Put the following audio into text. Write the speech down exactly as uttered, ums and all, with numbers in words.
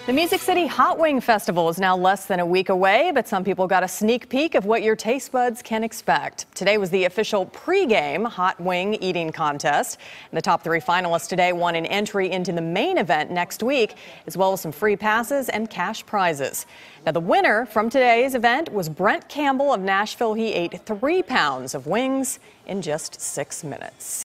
The Music City Hot Wing Festival is now less than a week away, but some people got a sneak peek of what your taste buds can expect. Today was the official pregame hot wing eating contest. And the top three finalists today won an entry into the main event next week, as well as some free passes and cash prizes. Now, the winner from today's event was Brent Campbell of Nashville. He ate three pounds of wings in just six minutes.